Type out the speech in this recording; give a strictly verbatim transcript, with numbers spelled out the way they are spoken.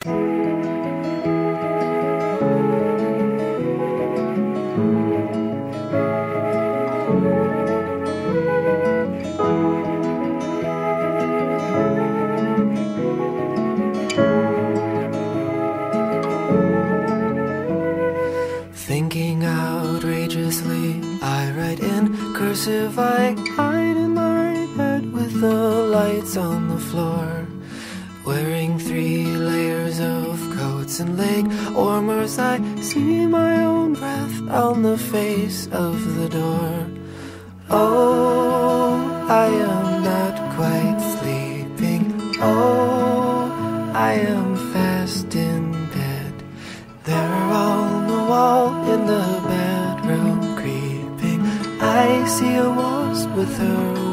Thinking outrageously, I write in cursive. I hide in my bed with the lights on the floor, wearing three layers of coats and leg warmers. I see my own breath on the face of the door. Oh, I am not quite sleeping. Oh, I am fast in bed. They're on the wall in the bedroom creeping. I see a wasp with her